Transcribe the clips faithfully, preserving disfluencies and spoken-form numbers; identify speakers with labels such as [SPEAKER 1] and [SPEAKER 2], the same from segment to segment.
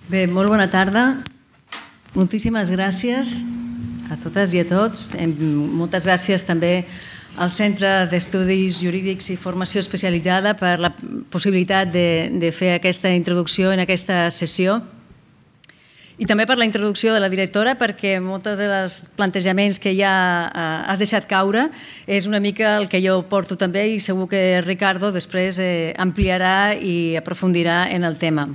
[SPEAKER 1] Bé, molt bona tarda. Moltíssimes gràcies a totes i a tots. Moltes gràcies també al Centre d'Estudis Jurídics i Formació Especialitzada per la possibilitat de, de fer aquesta introducció en aquesta sessió. I també per la introducció de la directora, perquè molts dels plantejaments que ja eh, has deixat caure és una mica el que jo porto també i segur que Ricardo després eh, ampliarà i aprofundirà en el tema.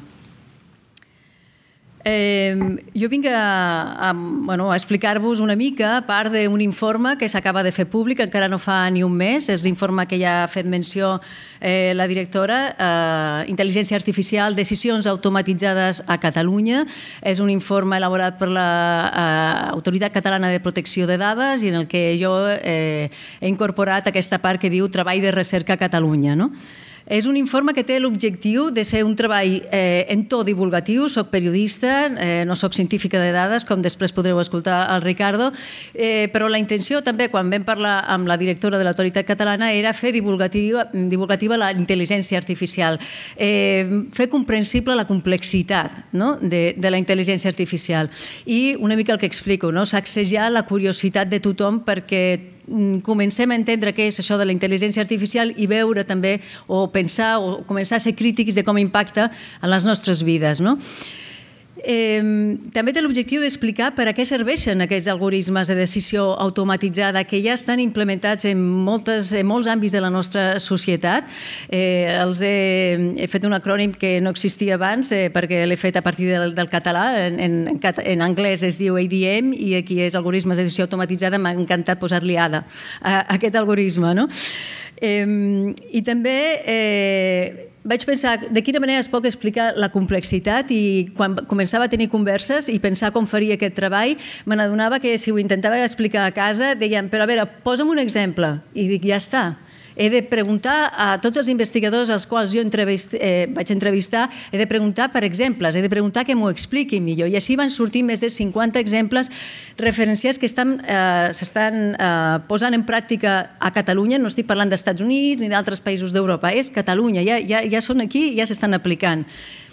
[SPEAKER 1] Eh, jo vinc a, a, bueno, a explicar-vos una mica a part d'un informe que s'acaba de fer públic, encara no fa ni un mes, és l'informe que ja ha fet menció eh, la directora, eh, Intel·ligència Artificial, Decisions Automatitzades a Catalunya. És un informe elaborat per l'Autoritat eh, Catalana de Protecció de Dades i en el que jo eh, he incorporat aquesta part que diu Treball de Recerca a Catalunya, no? És un informe que té l'objectiu de ser un treball eh, en to divulgatiu. Soc periodista, eh, no soc científica de dades, com després podreu escoltar al Ricardo, eh, però la intenció també, quan vam parlar amb la directora de l'Autoritat Catalana, era fer divulgativa, divulgativa la intel·ligència artificial, eh, fer comprensible la complexitat, no?, de, de la intel·ligència artificial. I una mica el que explico, no?, sacsejar la curiositat de tothom perquè comencem a entendre què és això de la intel·ligència artificial i veure també, o pensar, o començar a ser crítics de com impacta en les nostres vides, no? Eh, també té l'objectiu d'explicar per a què serveixen aquests algoritmes de decisió automatitzada que ja estan implementats en, moltes, en molts àmbits de la nostra societat. Eh, els he, he fet un acrònim que no existia abans eh, perquè l'he fet a partir del, del català. En, en, en anglès es diu A D M i aquí és algoritmes de decisió automatitzada. M'ha encantat posar-li A D A a aquest algoritme, no? Eh, I també eh, vaig pensar de quina manera es pot explicar la complexitat i quan començava a tenir converses i pensar com faria aquest treball, me n'adonava que si ho intentava explicar a casa deien, però a veure, posa'm un exemple. I dic, ja està. He de preguntar a tots els investigadors als quals jo entrevist, eh, vaig entrevistar, he de preguntar per exemples, he de preguntar que m'ho expliquin millor. I així van sortir més de cinquanta exemples referenciats que estan, eh, s'estan eh, posant en pràctica a Catalunya. No estic parlant dels Estats Units ni d'altres països d'Europa, és Catalunya, ja, ja, ja són aquí i ja s'estan aplicant.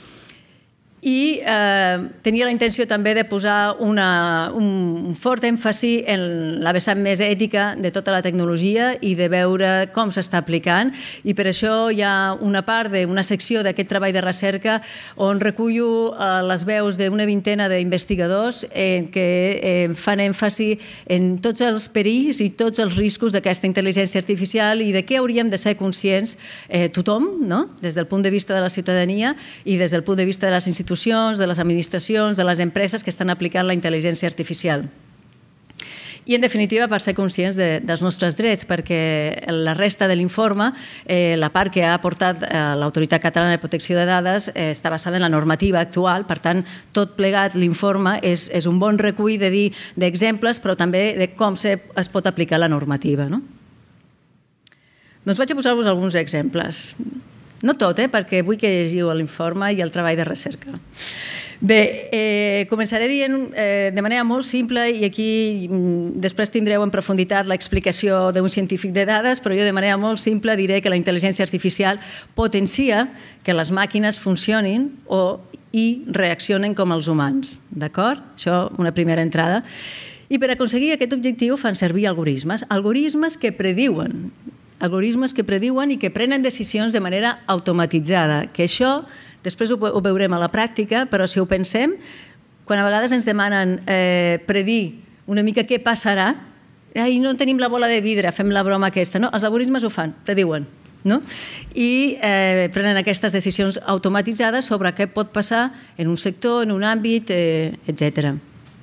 [SPEAKER 1] I eh, tenia la intenció també de posar una, un fort èmfasi en la vessant més ètica de tota la tecnologia i de veure com s'està aplicant, i per això hi ha una part d'una secció d'aquest treball de recerca on recullo eh, les veus d'una vintena d'investigadors eh, que eh, fan èmfasi en tots els perills i tots els riscos d'aquesta intel·ligència artificial i de què hauríem de ser conscients eh, tothom, no?, des del punt de vista de la ciutadania i des del punt de vista de les institucions, de les administracions, de les empreses que estan aplicant la intel·ligència artificial. I, en definitiva, per ser conscients de, dels nostres drets, perquè la resta de l'informe, eh, la part que ha aportat eh, l'Autoritat Catalana de Protecció de Dades, eh, està basada en la normativa actual. Per tant, tot plegat, l'informe és, és un bon recull de dir d'exemples, però també de com se, es pot aplicar la normativa, no? Doncs vaig a posar-vos alguns exemples. No tot, eh, perquè vull que llegiu l'informe i el treball de recerca. Bé, eh, començaré dient eh, de manera molt simple, i aquí mm, després tindreu en profunditat l'explicació d'un científic de dades, però jo de manera molt simple diré que la intel·ligència artificial potencia que les màquines funcionin o, i reaccionen com els humans. D'acord? Això, una primera entrada. I per aconseguir aquest objectiu fan servir algoritmes, algoritmes que prediuen algoritmes que prediuen i que prenen decisions de manera automatitzada, que això després ho, ho veurem a la pràctica, però si ho pensem, quan a vegades ens demanen eh, predir una mica què passarà, ai, no tenim la bola de vidre, fem la broma aquesta, no? Els algoritmes ho fan, prediuen, no? I eh, prenen aquestes decisions automatitzades sobre què pot passar en un sector, en un àmbit, eh, etcètera.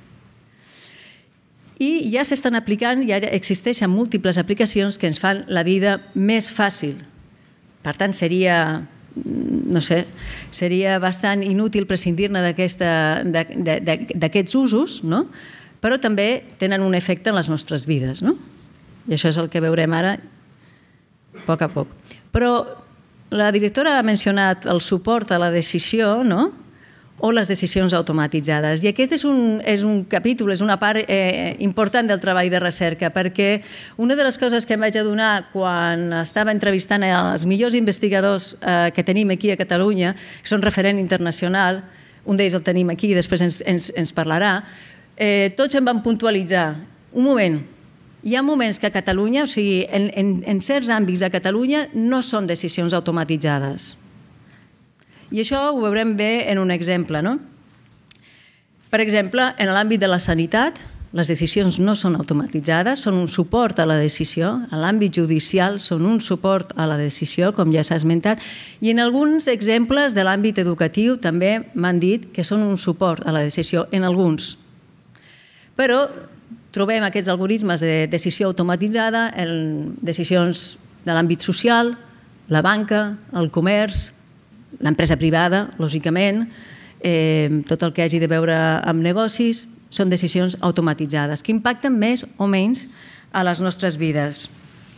[SPEAKER 1] I ja s'estan aplicant, ja existeixen múltiples aplicacions que ens fan la vida més fàcil. Per tant, seria, no sé, seria bastant inútil prescindir-ne d'aquests usos, no? Però també tenen un efecte en les nostres vides, no? I això és el que veurem ara, a poc a poc. Però la directora ha mencionat el suport a la decisió, no?, o les decisions automatitzades. I aquest és un, és un capítol, és una part eh, important del treball de recerca, perquè una de les coses que em vaig adonar quan estava entrevistant els millors investigadors eh, que tenim aquí a Catalunya, que són referent internacional, un d'ells el tenim aquí i després ens, ens, ens parlarà, eh, tots em van puntualitzar, un moment, hi ha moments que a Catalunya, o sigui, en, en, en certs àmbits de Catalunya no són decisions automatitzades. I això ho veurem bé en un exemple, no? Per exemple, en l'àmbit de la sanitat, les decisions no són automatitzades, són un suport a la decisió. En l'àmbit judicial són un suport a la decisió, com ja s'ha esmentat, i en alguns exemples de l'àmbit educatiu també m'han dit que són un suport a la decisió, en alguns. Però trobem aquests algoritmes de decisió automatitzada en decisions de l'àmbit social, la banca, el comerç, l'empresa privada, lògicament, eh, tot el que hagi de veure amb negocis, són decisions automatitzades que impacten més o menys a les nostres vides.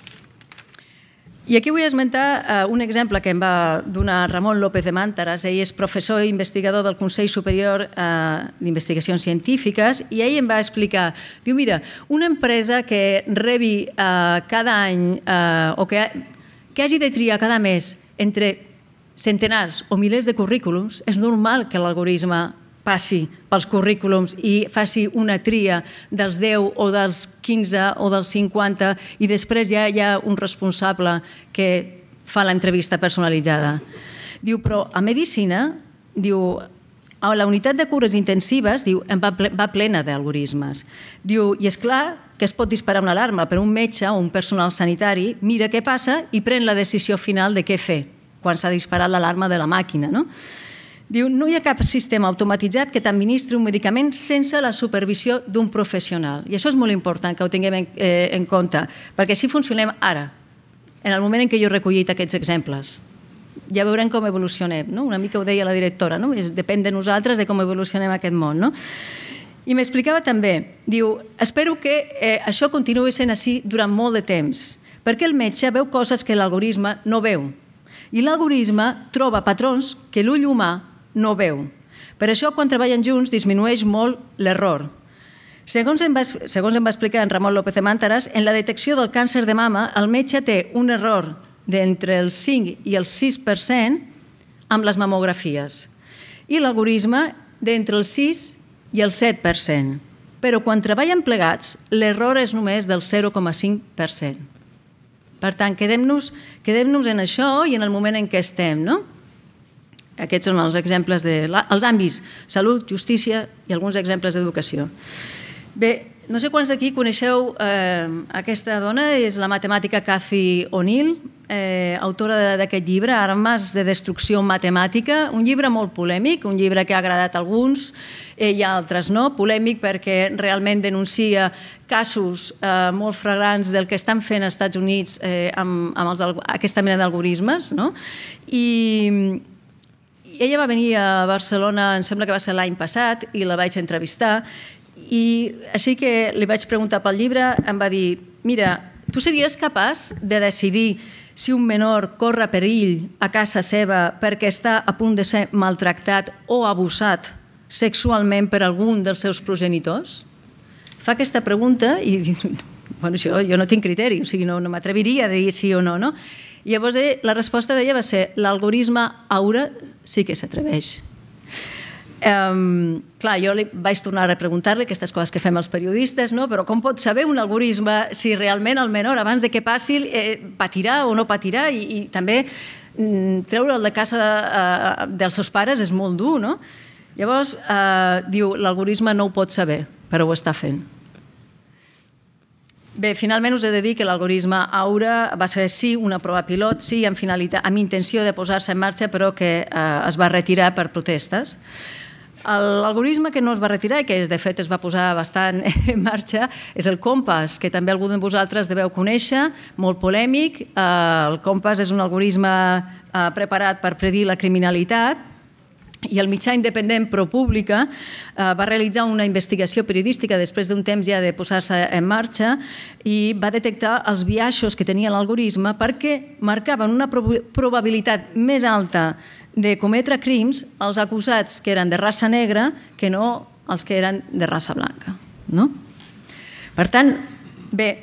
[SPEAKER 1] I aquí vull esmentar eh, un exemple que em va donar Ramon López de Màntaras. Ell és professor i investigador del Consell Superior eh, d'Investigacions Científiques i ell em va explicar, diu, mira, una empresa que rebi eh, cada any eh, o que, que hagi de triar cada mes entre centenars o milers de currículums, és normal que l'algoritme passi pels currículums i faci una tria dels deu o dels quinze o dels cinquanta i després ja hi ha un responsable que fa l'entrevista personalitzada. Diu, però a medicina, diu, a la unitat de cures intensives, diu, va plena d'algoritmes. Diu, i és clar que es pot disparar una alarma per un metge o un personal sanitari, mira què passa i pren la decisió final de què fer quan s'ha disparat l'alarma de la màquina, no? Diu, no hi ha cap sistema automatitzat que t'administri un medicament sense la supervisió d'un professional. I això és molt important que ho tinguem en, eh, en compte, perquè així funcionem ara, en el moment en què jo he recollit aquests exemples. Ja veurem com evolucionem, no? Una mica ho deia la directora, no? És, depèn de nosaltres de com evolucionem aquest món, no? I m'explicava també, diu, espero que eh, això continuï sent així durant molt de temps, perquè el metge veu coses que l'algoritme no veu. I l'algoritme troba patrons que l'ull humà no veu. Per això, quan treballen junts, disminueix molt l'error. Segons em va, segons em va explicar en Ramon López de Màntaras, en la detecció del càncer de mama, el metge té un error d'entre el cinc i el sis per cent amb les mamografies i l'algoritme d'entre el sis i el set per cent. Però quan treballen plegats, l'error és només del zero coma cinc per cent. Per tant, quedem-nos quedem-nos en això i en el moment en què estem, no? Aquests són els exemples dels àmbits salut, justícia i alguns exemples d'educació. Bé, no sé quants d'aquí coneixeu eh, aquesta dona, és la matemàtica Cathy O'Neil, eh, autora d'aquest llibre, Armes de destrucció matemàtica, un llibre molt polèmic, un llibre que ha agradat a alguns eh, i a altres no, polèmic perquè realment denuncia casos eh, molt flagrants del que estan fent als Estats Units eh, amb, amb els, aquesta mena d'algoritmes, no? I ella va venir a Barcelona, em sembla que va ser l'any passat, i la vaig entrevistar, i així que li vaig preguntar pel llibre, em va dir, mira, tu series capaç de decidir si un menor corre perill a casa seva perquè està a punt de ser maltractat o abusat sexualment per algun dels seus progenitors? Fa aquesta pregunta i bueno, jo, jo no tinc criteri, o sigui, no, no m'atreviria a dir sí o no, no? I llavors la resposta d'ella va ser l'algoritme Aura sí que s'atreveix. Um, clar, jo li vaig tornar a preguntar-li aquestes coses que fem els periodistes, no? Però com pot saber un algoritme si realment el menor abans de que passi eh, patirà o no patirà i, i també mm, treure'l de casa eh, dels seus pares és molt dur, no? Llavors, eh, diu, l'algoritme no ho pot saber, però ho està fent. Bé, finalment us he de dir que l'algoritme Aura va ser sí una prova pilot, sí amb, finalitat, amb intenció de posar-se en marxa, però que eh, es va retirar per protestes. L'algoritme que no es va retirar i que de fet es va posar bastant en marxa és el Compass, que també algú de vosaltres deveu conèixer, molt polèmic. El Compass és un algoritme preparat per predir la criminalitat i el mitjà independent ProPublica va realitzar una investigació periodística després d'un temps ja de posar-se en marxa i va detectar els biaixos que tenia l'algoritme perquè marcaven una probabilitat més alta de cometre crims els acusats que eren de raça negra que no els que eren de raça blanca. Per tant, bé,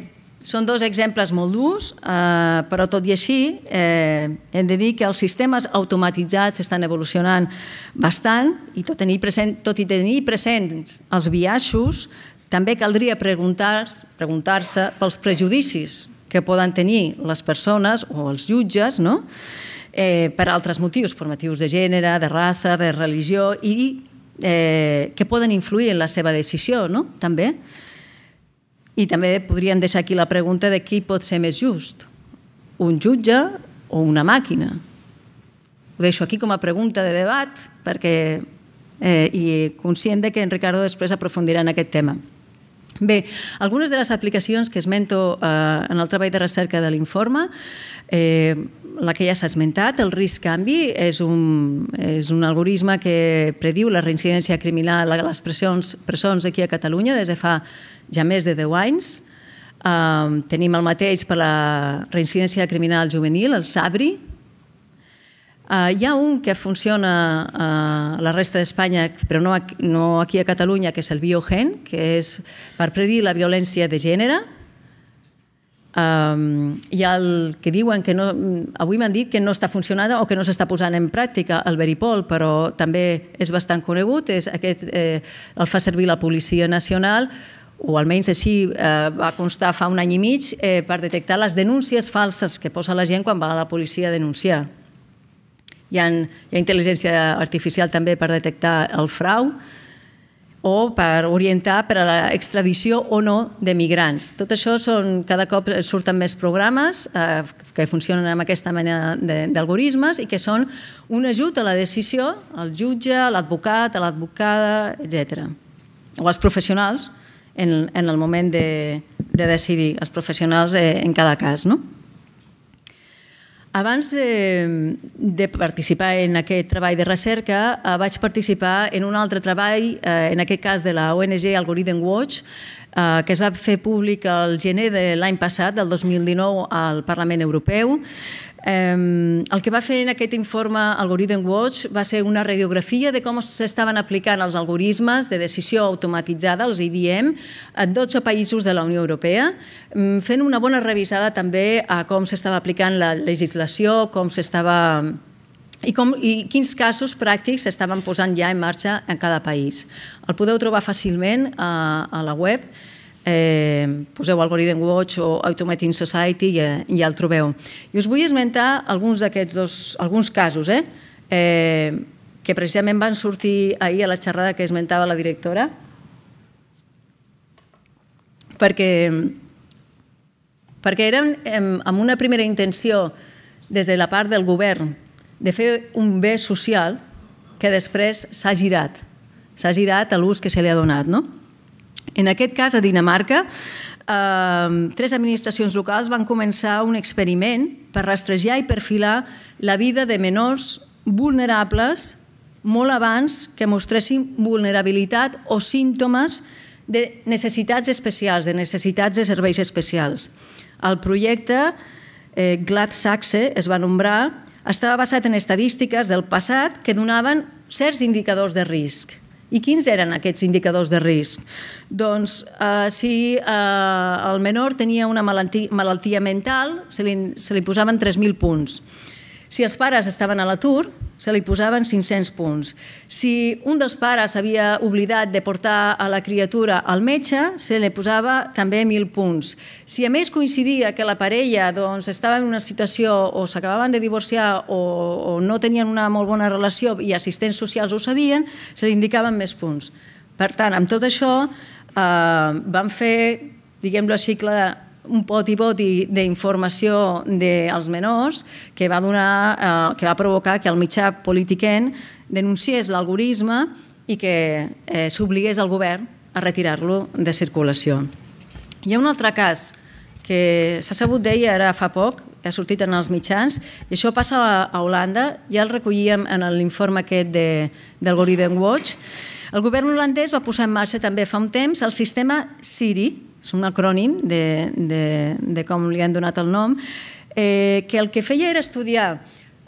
[SPEAKER 1] Són dos exemples molt durs, eh, però tot i així eh, hem de dir que els sistemes automatitzats estan evolucionant bastant i tot, tenir present, tot i tenir presents els biaixos, també caldria preguntar-se preguntar pels prejudicis que poden tenir les persones o els jutges, no? eh, per altres motius, per motius de gènere, de raça, de religió, i eh, que poden influir en la seva decisió, no? També. I també podríem deixar aquí la pregunta de qui pot ser més just, un jutge o una màquina. Ho deixo aquí com a pregunta de debat perquè, eh, i conscient de que en Ricardo després aprofundirà en aquest tema. Bé, algunes de les aplicacions que esmento eh, en el treball de recerca de l'informe, eh, la que ja s'ha esmentat, el risc canvi, és un, és un algoritme que prediu la reincidència criminal a les presons, presons aquí a Catalunya des de fa ja més de deu anys. Uh, tenim el mateix per la reincidència criminal juvenil, el SABRI. Uh, hi ha un que funciona uh, a la resta d'Espanya, però no, no aquí a Catalunya, que és el Biogen, que és per predir la violència de gènere. Um, hi ha el que diuen que no, avui m'han dit que no està funcionant o que no s'està posant en pràctica, el Veripol, però també és bastant conegut, és aquest, eh, el fa servir la Policia Nacional, o almenys així eh, va constar fa un any i mig, eh, per detectar les denúncies falses que posa la gent quan va a la policia a denunciar. Hi ha, hi ha intel·ligència artificial també per detectar el frau o per orientar per a l'extradició o no de migrants. Tot això són, cada cop surten més programes eh, que funcionen amb aquesta mena d'algoritmes i que són un ajut a la decisió, al jutge, a l'advocat, a l'advocada, etcètera. O als professionals, en el moment de decidir, els professionals en cada cas. Abans de participar en aquest treball de recerca, vaig participar en un altre treball, en aquest cas de la O N G Algorithm Watch, que es va fer públic el gener de l'any passat, del dos mil dinou, al Parlament Europeu. El que va fer en aquest informe Algorithm Watch va ser una radiografia de com s'estaven aplicant els algoritmes de decisió automatitzada, els I D M, en dotze països de la Unió Europea, fent una bona revisada també a com s'estava aplicant la legislació, com s'estava i, com, i quins casos pràctics s'estaven posant ja en marxa en cada país. El podeu trobar fàcilment a, a la web. Eh, poseu Algorithm Watch o Automating Society i ja, ja el trobeu. I us vull esmentar alguns d'aquests dos, alguns casos, eh? Eh, que precisament van sortir ahir a la xerrada que esmentava la directora, perquè, perquè eren amb una primera intenció des de la part del govern de fer un bé social que després s'ha girat, s'ha girat a l'ús que se li ha donat, no? En aquest cas, a Dinamarca, tres administracions locals van començar un experiment per rastrejar i perfilar la vida de menors vulnerables molt abans que mostressin vulnerabilitat o símptomes de necessitats especials, de necessitats de serveis especials. El projecte GladSaxe es va nombrar, estava basat en estadístiques del passat que donaven certs indicadors de risc. I quins eren aquests indicadors de risc? Doncs si el menor tenia una malaltia mental, se li posaven tres mil punts. Si els pares estaven a l'atur, se li posaven cinc-cents punts. Si un dels pares havia oblidat de portar a la criatura al metge, se li posava també mil punts. Si a més coincidia que la parella estava en una situació o s'acabaven de divorciar o no tenien una molt bona relació i assistents socials ho sabien, se li indicaven més punts. Per tant, amb tot això van fer, diguem-ho així, un poti-poti d'informació dels menors que va donar, que va provocar que el mitjà Politiken denunciés l'algoritme i que s'obligués al govern a retirar-lo de circulació. Hi ha un altre cas que s'ha sabut d'ell ara fa poc, ha sortit en els mitjans, i això passa a Holanda, ja el recollíem en l'informe aquest d'Algorithm Watch. El govern holandès va posar en marxa també fa un temps el sistema Siri, és un acrònim de com li han donat el nom, que el que feia era estudiar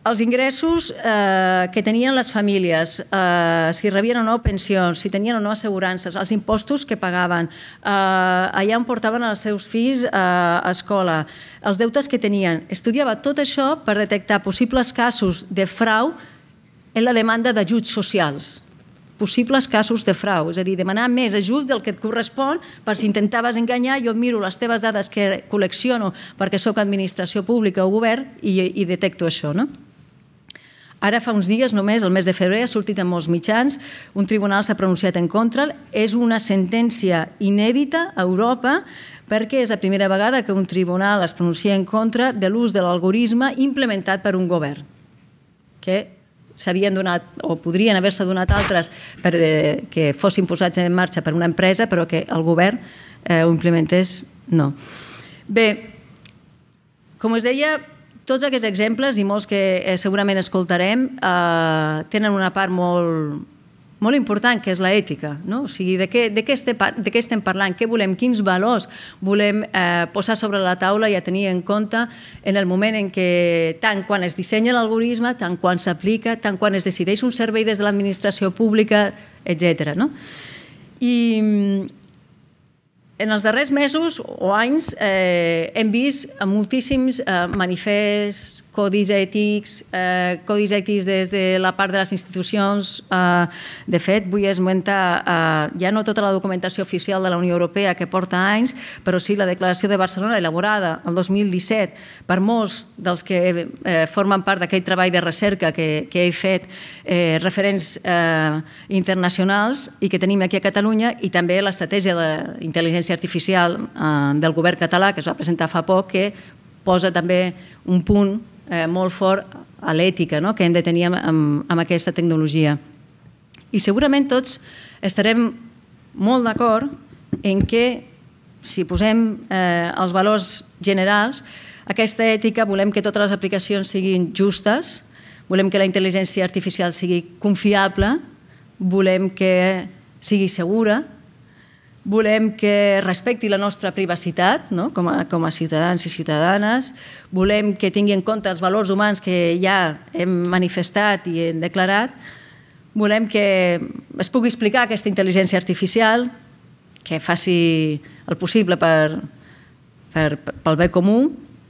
[SPEAKER 1] els ingressos que tenien les famílies, si rebien o no pensions, si tenien o no assegurances, els impostos que pagaven, allà on portaven els seus fills a escola, els deutes que tenien. Estudiava tot això per detectar possibles casos de frau en la demanda d'ajuts socials. Possibles casos de frau, és a dir, demanar més ajut del que et correspon per si intentaves enganyar. Jo miro les teves dades que col·lecciono perquè sóc administració pública o govern i detecto això, no? Ara fa uns dies, només el mes de febrer, ha sortit en molts mitjans, un tribunal s'ha pronunciat en contra, és una sentència inèdita a Europa perquè és la primera vegada que un tribunal es pronuncia en contra de l'ús de l'algoritme implementat per un govern, que s'havien donat, o podrien haver-se donat altres que fossin posats en marxa per una empresa, però que el govern ho implementés, no. Bé, com us deia, tots aquests exemples, i molts que segurament escoltarem, tenen una part molt molt important, que és l'ètica. O sigui, de què estem parlant, què volem, quins valors volem posar sobre la taula i a tenir en compte en el moment en què, tant quan es dissenya l'algoritme, tant quan s'aplica, tant quan es decideix un servei des de l'administració pública, etcètera. I en els darrers mesos o anys hem vist moltíssims manifests, codis ètics, codis ètics des de la part de les institucions. De fet, vull esmentar ja no tota la documentació oficial de la Unió Europea que porta anys, però sí la Declaració de Barcelona elaborada el dos mil disset per molts dels que formen part d'aquell treball de recerca que he fet, referents internacionals i que tenim aquí a Catalunya, i també l'estratègia d'intel·ligència artificial del govern català que es va presentar fa poc, que posa també un punt molt fort a l'ètica que hem de tenir amb aquesta tecnologia. I segurament tots estarem molt d'acord en que si posem els valors generals, aquesta ètica volem que totes les aplicacions siguin justes, volem que la intel·ligència artificial sigui confiable, volem que sigui segura, volem que respecti la nostra privacitat com a ciutadans i ciutadanes, volem que tingui en compte els valors humans que ja hem manifestat i hem declarat, volem que es pugui explicar aquesta intel·ligència artificial, que faci el possible pel bé comú.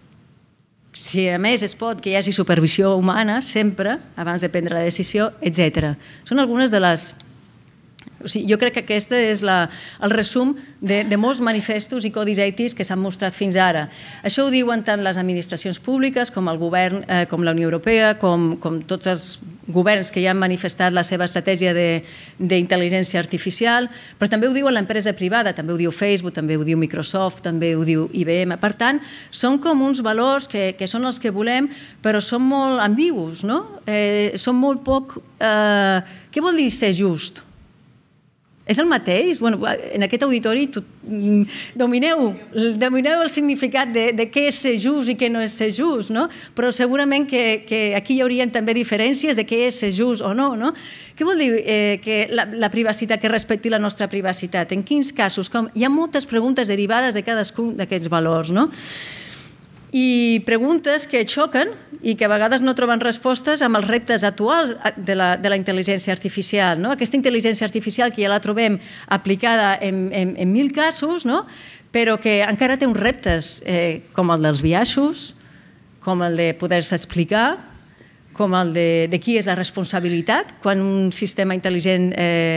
[SPEAKER 1] Si a més es pot que hi hagi supervisió humana sempre, abans de prendre la decisió, etcètera. Són algunes de les... Jo crec que aquest és el resum de molts manifestos i codis ètics que s'han mostrat fins ara. Això ho diuen tant les administracions públiques com el govern, com la Unió Europea, com tots els governs que ja han manifestat la seva estratègia d'intel·ligència artificial, però també ho diu l'empresa privada, també ho diu Facebook, també ho diu Microsoft, també ho diu I B M. Per tant, són com uns valors que són els que volem, però són molt ambigus, no? Són molt poc... Què vol dir ser just? És el mateix? En aquest auditori domineu el significat de què és ser just i què no és ser just, però segurament que aquí hi haurien també diferències de què és ser just o no. Què vol dir la privacitat, que respecti la nostra privacitat? En quins casos? Hi ha moltes preguntes derivades de cadascun d'aquests valors, no? I preguntes que xoquen i que a vegades no troben respostes amb els reptes actuals de la intel·ligència artificial. Aquesta intel·ligència artificial que ja la trobem aplicada en mil casos, però que encara té uns reptes com el dels biaixos, com el de poder-se explicar, com el de qui és la responsabilitat quan un sistema intel·ligent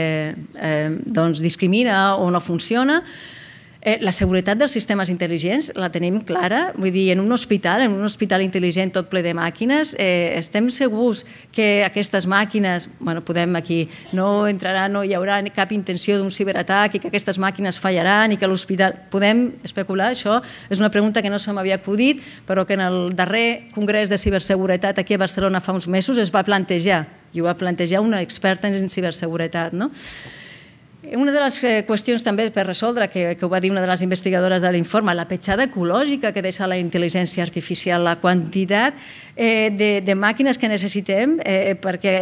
[SPEAKER 1] discrimina o no funciona. La seguretat dels sistemes intel·ligents la tenim clara, vull dir, en un hospital, en un hospital intel·ligent tot ple de màquines, estem segurs que aquestes màquines, bueno, podem aquí, no entrarà, no hi haurà cap intenció d'un ciberatac i que aquestes màquines fallaran i que l'hospital... Podem especular, això és una pregunta que no se m'havia acudit, però que en el darrer congrés de ciberseguretat aquí a Barcelona fa uns mesos es va plantejar, i ho va plantejar una experta en ciberseguretat, no? Una de les qüestions també per resoldre, que ho va dir una de les investigadores de l'informe, la petjada ecològica que deixa la intel·ligència artificial, la quantitat de màquines que necessitem perquè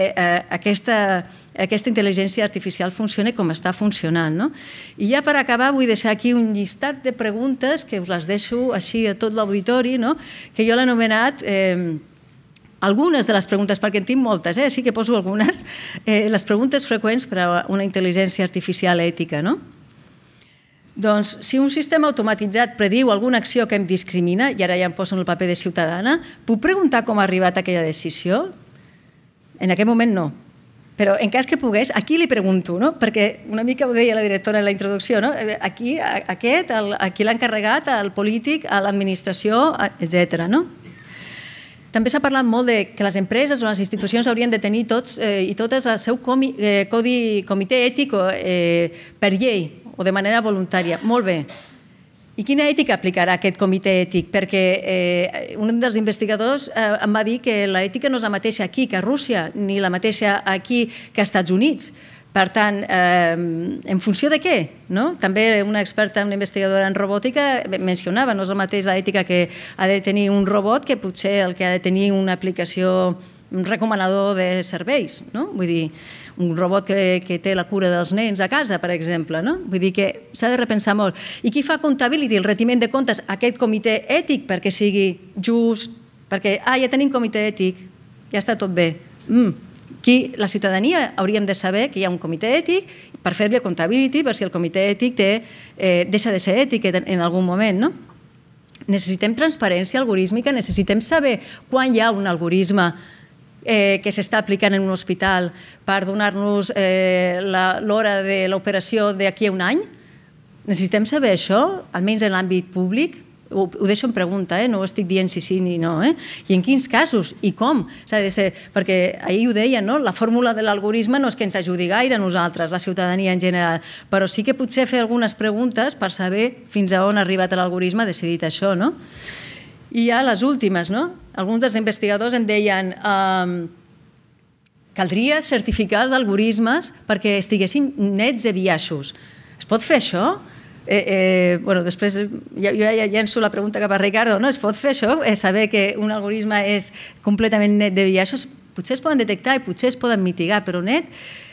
[SPEAKER 1] aquesta intel·ligència artificial funcioni com està funcionant. I ja per acabar vull deixar aquí un llistat de preguntes que us les deixo així a tot l'auditori, que jo l'he anomenat algunes de les preguntes, perquè en tinc moltes, eh? Sí que poso algunes, eh, les preguntes freqüents per a una intel·ligència artificial ètica, no? Doncs, si un sistema automatitzat prediu alguna acció que em discrimina, i ara ja em poso en el paper de ciutadana, puc preguntar com ha arribat a aquella decisió? En aquest moment no. Però en cas que pogués, aquí li pregunto, no? Perquè una mica ho deia la directora en la introducció, no? Aquí, aquest, aquí l'ha encarregat, al polític, a l'administració, etcètera, no? També s'ha parlat molt de que les empreses o les institucions haurien de tenir tots i totes el seu comitè ètic per llei o de manera voluntària. Molt bé. I quina ètica aplicarà aquest comitè ètic? Perquè un dels investigadors em va dir que l'ètica no és la mateixa aquí que a Rússia, ni la mateixa aquí que als Estats Units. Per tant, en funció de què? També una experta, una investigadora en robòtica mencionava, no és el mateix l'ètica que ha de tenir un robot que potser el que ha de tenir una aplicació, un recomanador de serveis. Vull dir, un robot que té la cura dels nens a casa, per exemple. Vull dir que s'ha de repensar molt. I qui fa accountability, el retiment de comptes, aquest comitè ètic perquè sigui just, perquè, ah, ja tenim comitè ètic, ja està tot bé. Aquí, la ciutadania, hauríem de saber que hi ha un comitè ètic per fer-li accountability, per si el comitè ètic deixa de ser ètic en algun moment. Necessitem transparència algorítmica, necessitem saber quan hi ha un algoritme que s'està aplicant en un hospital per donar-nos l'hora de l'operació d'aquí a un any. Necessitem saber això, almenys en l'àmbit públic. Ho deixo en pregunta, no ho estic dient si sí ni no. I en quins casos i com? Perquè ahir ho deia, la fórmula de l'algoritme no és que ens ajudi gaire a nosaltres, la ciutadania en general, però sí que potser fer algunes preguntes per saber fins a on ha arribat l'algoritme decidit això. I ja les últimes, alguns dels investigadors em deien caldria certificar els algoritmes perquè estiguessin nets de biaixos. Es pot fer això? Després jo ja llenço la pregunta cap a Ricardo. Es pot fer això? Saber que un algoritme és completament net de biaixos? Potser es poden detectar i potser es poden mitigar, però net...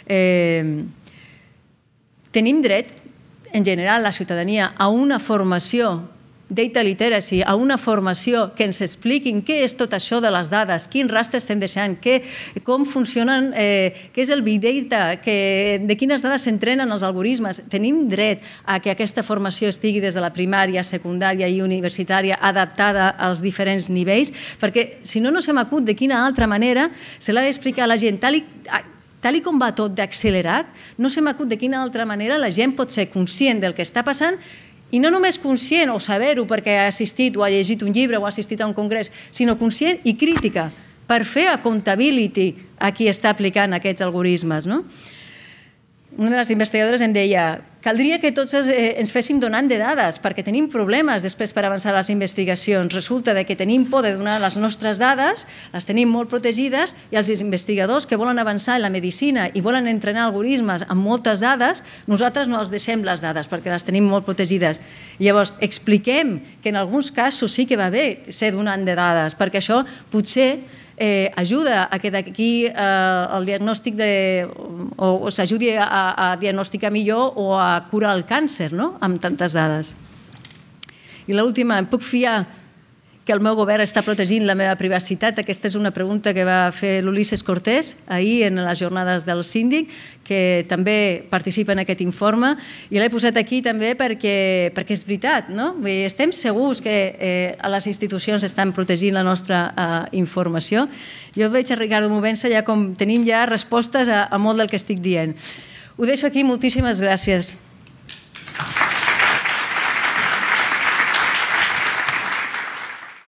[SPEAKER 1] Tenim dret, en general, la ciutadania, a una formació data literacy, a una formació que ens expliquin què és tot això de les dades, quin rastre estem deixant, com funcionen, què és el big data, de quines dades s'entrenen els algoritmes. Tenim dret a que aquesta formació estigui des de la primària, secundària i universitària adaptada als diferents nivells, perquè si no, no se m'acut de quina altra manera se l'ha d'explicar a la gent. Tal i com va tot d'accelerat, no se m'acut de quina altra manera la gent pot ser conscient del que està passant i no només conscient o saber-ho perquè ha assistit o ha llegit un llibre o ha assistit a un congrés, sinó conscient i crítica per fer accountability a qui està aplicant aquests algoritmes. Una de les investigadores em deia caldria que tots ens féssim donant de dades perquè tenim problemes després per avançar les investigacions. Resulta que tenim por de donar les nostres dades, les tenim molt protegides i els investigadors que volen avançar en la medicina i volen entrenar algoritmes amb moltes dades, nosaltres no els deixem les dades perquè les tenim molt protegides. Llavors, expliquem que en alguns casos sí que va bé ser donant de dades perquè això potser ajuda a que d'aquí el diagnòstic o s'ajudi a diagnosticar millor o a curar el càncer amb tantes dades. I l'última, em puc fiar que el meu govern està protegint la meva privacitat? Aquesta és una pregunta que va fer l'Ulisses Cortés ahir en les jornades del síndic, que també participa en aquest informe, i l'he posat aquí també perquè és veritat. Estem segurs que les institucions estan protegint la nostra informació. Jo veig a Ricardo movent-se ja com tenim ja respostes a molt del que estic dient. Ho deixo aquí, moltíssimes gràcies.